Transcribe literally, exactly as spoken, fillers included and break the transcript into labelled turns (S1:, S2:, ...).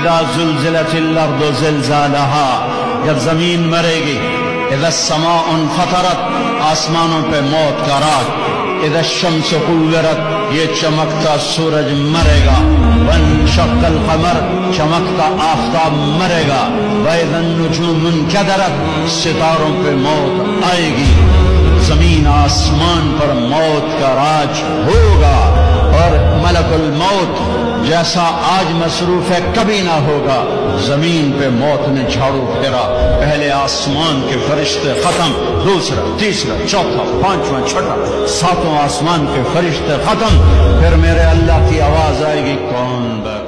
S1: इज़ा ज़ुल्ज़िलतिल अर्दु ज़िलज़ालहा, जब जमीन मरेगी। इज़ा समाउन फतरत, आसमानों पे मौत का राग। इज़ा शम्सु कुव्विरत, ये चमकता सूरज मरेगा। वन्शक़्क़ल क़मर, चमकता आफ़ताब मरेगा। वइज़न नुजूमु इन्कदरत, सितारों पे मौत आएगी। जमीन आसमान पर मौत का राज होगा और मलकुल मौत जैसा आज मसरूफ है कभी ना होगा। जमीन पे मौत ने झाड़ू फेरा, पहले आसमान के फरिश्ते खत्म, दूसरा, तीसरा, चौथा, पांचवा, छठा, सातों आसमान के फरिश्ते खत्म। फिर मेरे अल्लाह की आवाज आएगी, कौन